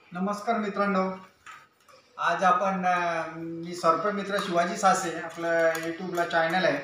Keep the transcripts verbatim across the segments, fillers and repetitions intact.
नमस्कार मित्रांनो, आज आपण मी सर्प मित्र शिवाजी सासे आपलं यूट्यूबला चॅनल आहे.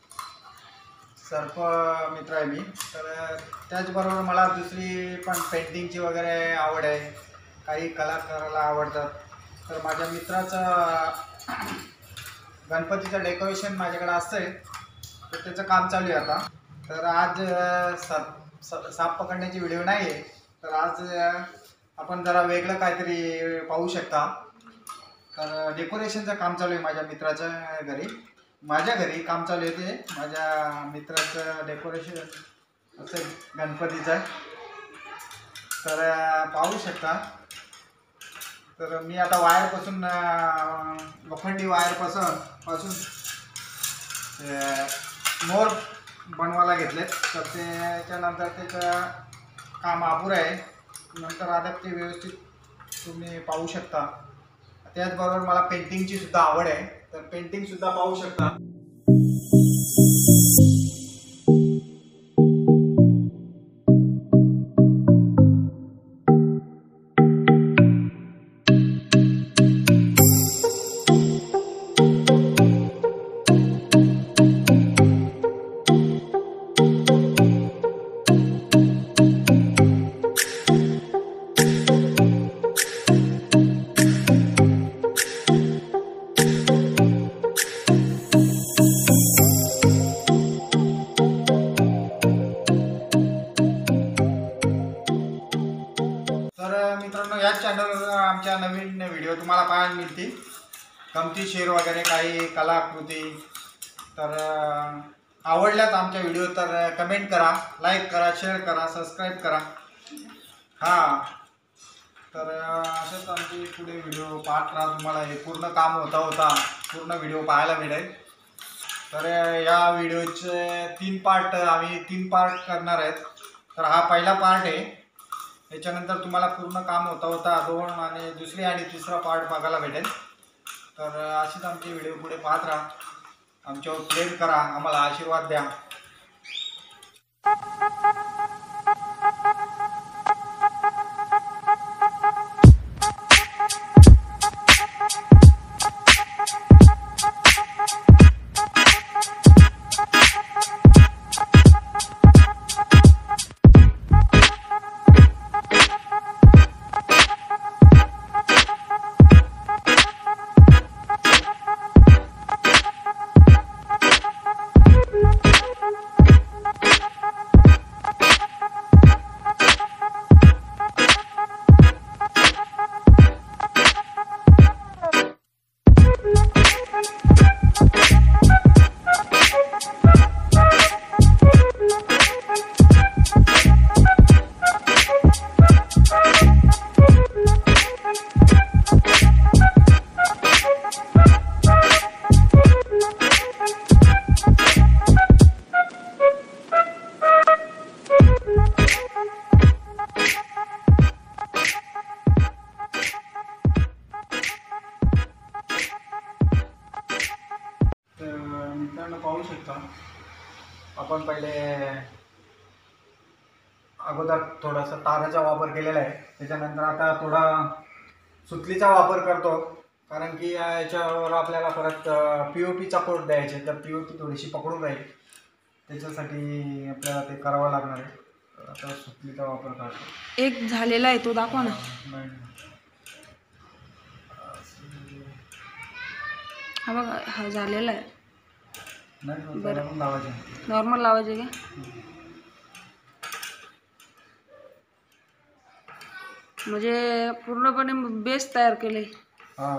सर्प मित्र आहे मी. तर त्याचबरोबर मला दुसरी पण पेंटिंगची वगैरे आवड आहे. काही कला करायला आवडतात. तर माझ्या मित्राचं गणपतीचं डेकोरेशन माझ्याकडे असतंय, तर त्याचं काम चालू आहे आता. तर आज साप साप पकडण्याची व्हिडिओ नाही आहे, तर आज आपण जरा वेगळं काहीतरी पाहू शकता. तर डेकोरेशनचं काम चालू आहे माझ्या मित्राच्या घरी. माझ्या घरी काम चालू आहे ते माझ्या मित्राचं डेकोरेशन असं गणपतीचं. तर पाहू शकता. तर मी आता वायरपासून लोखंडी वायरपासून पासून मोर बनवायला घेतलेत. तर त्याच्यानंतर त्याचं काम अपुरं आहे. नंतर आता ते व्यवस्थित तुम्ही पाहू शकता. त्याचबरोबर मला पेंटिंगची सुद्धा आवड आहे, तर पेंटिंग सुद्धा पाहू शकता. मित्रांनो, याच चॅनलवर आमच्या नवीन व्हिडिओ तुम्हाला पाहायला मिळतील. गमतीशीर वगैरे काही कलाकृती. तर आवडल्यात आमच्या व्हिडिओ तर कमेंट करा, लाईक करा, शेअर करा, सबस्क्राईब करा. हां, तर असंच आमची पुढे व्हिडिओ पाहत राहा. तुम्हाला हे पूर्ण काम होता होता पूर्ण व्हिडिओ पाहायला मिळेल. तर या व्हिडिओचे तीन पार्ट आम्ही तीन पार्ट करणार आहेत. तर हा पहिला पार्ट आहे. त्याच्यानंतर तुम्हाला पूर्ण काम होता होता दोन आणि दुसरी आणि तिसरा पार्ट बघायला भेटेल. तर अशीच आमची व्हिडिओ पुढे पाहत राहा. आमच्यावर प्रेम करा, आम्हाला आशीर्वाद द्या. मित्रांनो, पाहू शकता आपण पहिले अगोदर थोडासा ताराचा वापर केलेला आहे. त्याच्यानंतर आता थोडा सुतलीचा वापर करतो, कारण की याच्यावर आपल्याला परत पी ओ पीचा कोट द्यायचे. तर पी ओ पी थोडीशी पकडून राहील, त्याच्यासाठी आपल्याला ते करावं लागणार आहे. तर आता सुतलीचा वापर करतो. एक झालेला आहे तो दाखवा ना. हा बघा, हा झालेला आहे. बरं, लावायचे नॉर्मल लावायचे का? म्हणजे पूर्णपणे बेस तयार केले. हा,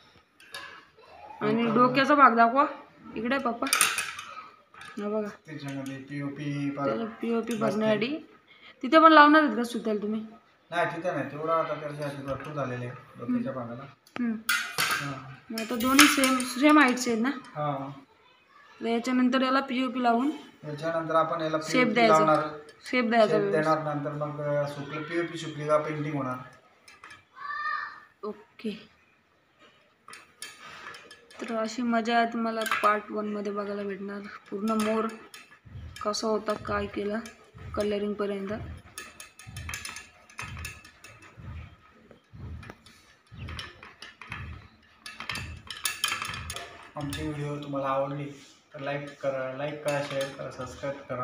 आणि डोक्याचा भाग दाखवा इकडे पप्पा. हा बघा, त्याच्यामध्ये पीओपी पीओपी भरण्यासाठी तिथे पण लावणार आहेत का सुताल तुम्ही? नाही, तिथे नाही. तेवढा आता त्याच्यासाठी भरपूर झालेले आहे डोक्याच्या भागाला. हम्म, आता दोन्ही सेम सेम हाईट्स आहेत ना? हा. याच्यानंतर याला पीओपी लावून याच्यानंतर आपण याला शेप द्यायचा. शेप द्यायचा देणार. नंतर मग सुकली पीओपी सुकली का पेंटिंग होणार. ओके. तर अशी मजा तुम्हाला पार्ट वन मध्ये बघायला भेटणार. पूर्ण मोर कसा होता, काय केलं, कलरिंग पर्यंत. आमची व्हिडिओ तुम्हाला आवडली तर लाईक करा लाईक करा शेअर करा सबस्क्राईब करा.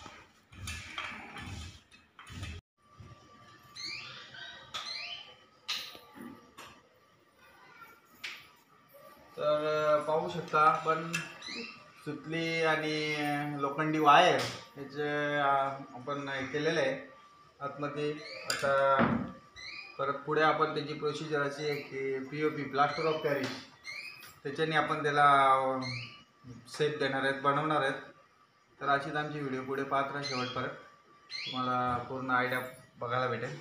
तर पाहू शकता आपण सुतली आणि लोखंडी वायर याचे आपण केलेलं आहे आतमध्ये. आता परत पुढे आपण त्याची प्रोसिजर अशी आहे की P O P plaster of Paris त्याच्याने आपण त्याला शेप देणार आहेत बनवणार आहेत. तर अशीच आमची व्हिडिओ पुढे पाहत राहा शेवटपर्यंत, तुम्हाला पूर्ण आयडिया बघायला भेटेल.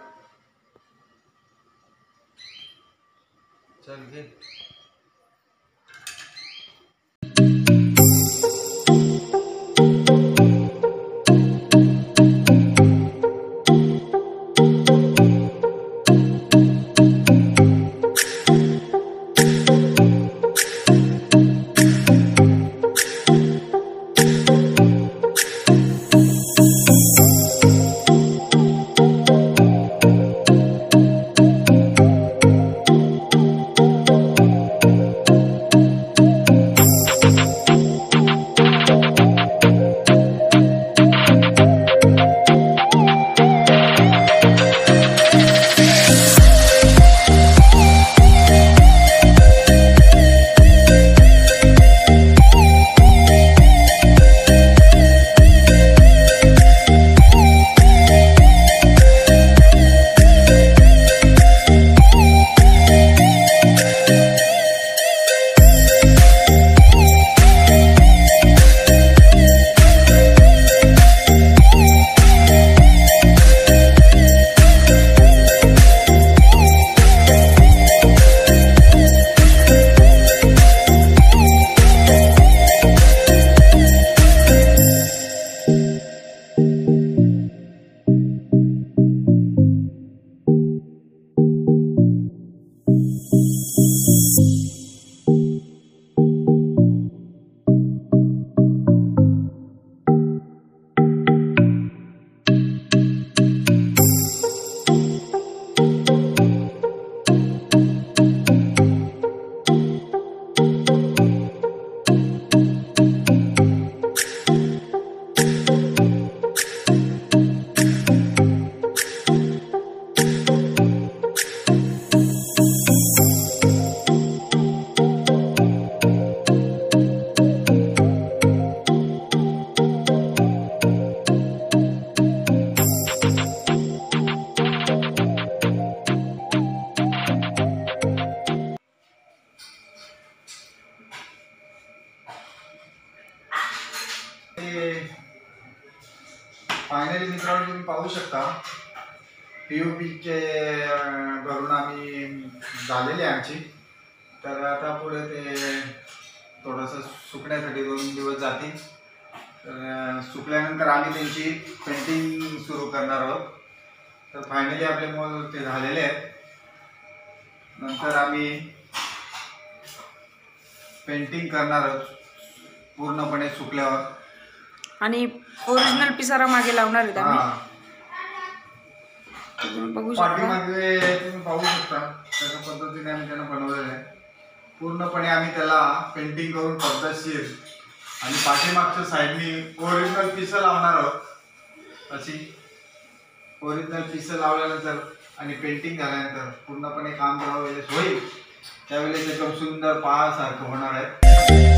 चल घे. फायनली मित्रांनो तुम्ही पाहू शकता पी ओ पीचे करून आम्ही झालेली आहे आमची. तर आता पुढे ते थोडंसं सुकण्यासाठी दोन दिवस जातील. तर सुकल्यानंतर आम्ही त्यांची पेंटिंग सुरू करणार आहोत. तर फायनली आपले मोल ते झालेले आहेत. नंतर आम्ही पेंटिंग करणार आहोत पूर्णपणे सुकल्यावर आणि ओरिजिनल पिसारा मागे लावणार आहेत आम्ही. बघू शकता पाठीमागे तुम्ही पाहू शकता कशा पद्धतीने आम्ही त्यांना बनवलेलं आहे. पूर्णपणे आम्ही त्याला पेंटिंग करून पद्धतशीर आणि पाठीमागच्या साईडनी ओरिजिनल पिसं लावणार आहोत. अशी ओरिजिनल पिसं लावल्यानंतर आणि पेंटिंग झाल्यानंतर पूर्णपणे काम जेव्हा वेळेस होईल त्यावेळेस एकदम सुंदर पहासारखं होणार आहे.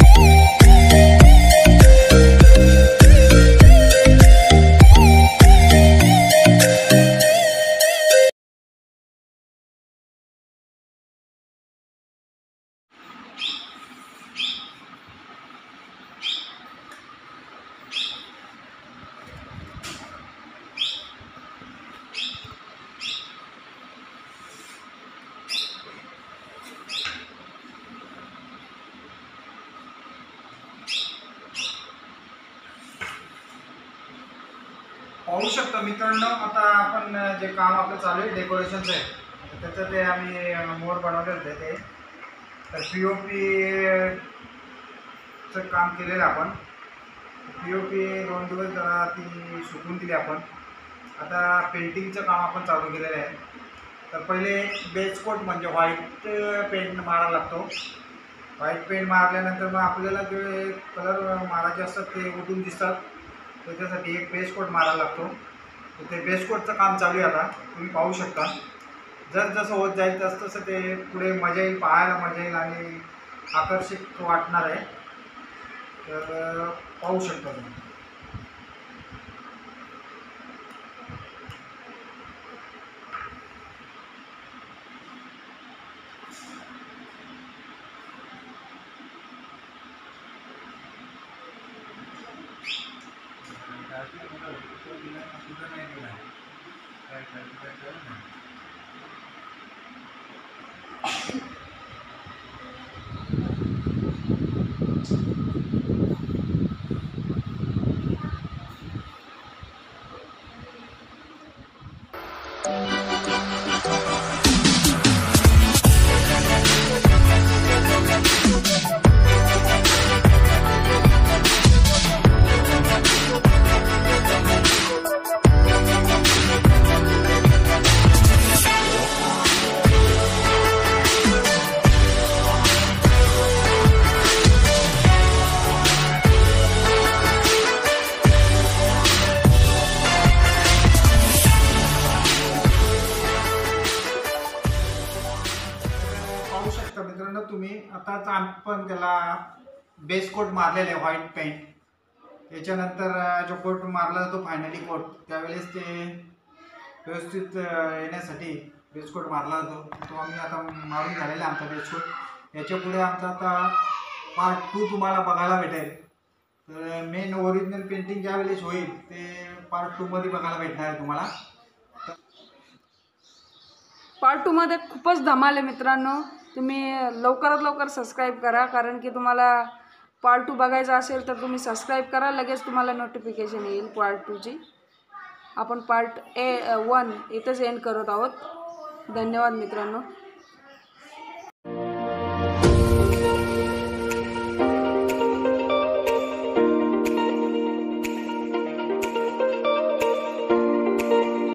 पाहू शकता मित्रांनो, आता आपण जे काम आपलं चालू आहे डेकोरेशनचं आहे त्याचं ते आम्ही मोर बनवले होते ते. तर पी ओ पीचं काम केलेलं आपण. पी ओ पी दोन दिवस जरा ती सुकून दिली आपण. आता पेंटिंगचं काम आपण चालू केलेलं आहे. तर पहिले बेस कोट म्हणजे व्हाईट पेंट मारावा लागतो. व्हाईट पेंट मारल्यानंतर मग आपल्याला जे कलर मारायचे असतात ते उठून दिसतात. त्याच्यासाठी एक बेस कोट मारायला लागतो. तर ते बेस कोटचं काम चालू आहे आता, तुम्ही पाहू शकता. जर जसं होत जाईल तसं तसं ते पुढे मजा येईल, पाहायला मजा येईल आणि आकर्षक वाटणार आहे. तर पाहू शकता तुम्ही. पाहू शकता मित्रांनो तुम्ही. आताच आपण त्याला बेस कोट मारलेला आहे व्हाईट पेंट. याच्यानंतर जो कोट मारला जातो फायनली कोट, त्यावेळेस ते व्यवस्थित येण्यासाठी बेस कोट मारला जातो. तो आम्ही आता मारून झालेला आहे आमचा बेस कोट. याच्यापुढे आमचा आता पार्ट टू तुम्हाला बघायला भेटेल. तर मेन ओरिजिनल पेंटिंग ज्यावेळेस होईल ते पार्ट टूमध्ये बघायला भेटणार आहे तुम्हाला. पार्ट टूमध्ये खूपच धमाल आहे मित्रांनो. तुम्ही लवकरात लवकर सबस्क्राईब करा, कारण की तुम्हाला पार्ट टू बघायचा असेल तर तुम्ही सबस्क्राईब करा, लगेच तुम्हाला नोटिफिकेशन येईल पार्ट टूची. आपण पार्ट ए वन इथंच एंड करत आहोत. धन्यवाद मित्रांनो.